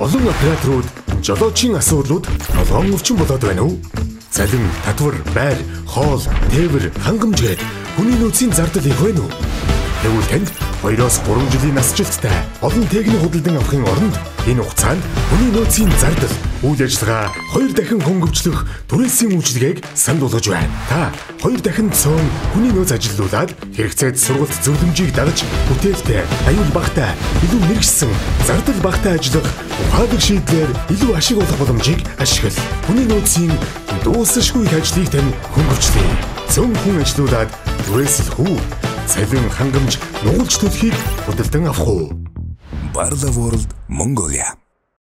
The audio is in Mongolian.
Олон операторууд жолоочийн асуудлууд толгоон өвчин болоод байна уу? Цалин, татвар, байр, хоол, тээвэр, хангамж гээд хүний нөөцийн зардал их байна уу? Тэгвэл танд 2-3 жилийн насжилттай олон техник худалдан авахын оронд энэ хугацаанд хүний нөөцийн зардал үйл ажиллагаа 2 дахин хөнгөвчлөх түрээсийн үйлчилгээг санд болгож байна. Та 2 дахин цөөн хүний нөөц ажилуулад хэрэгцээд сургалт зөвлөмжийг дагаж бүтээлтэй, аюул багтай, илүү мэрэгсэн, зардал багтай ажиллах ухаалаг шийдвэр илүү ашиг олох боломжийг ашигла. Хүний нөөцийн дуусахгүй ажлыг тань хөнгөвчлөе. Цөөн хүн ажилуулад түрээсэл хүү цалин хангамж нугалж төлөхийг худалдан авах уу? Barloworldmongolia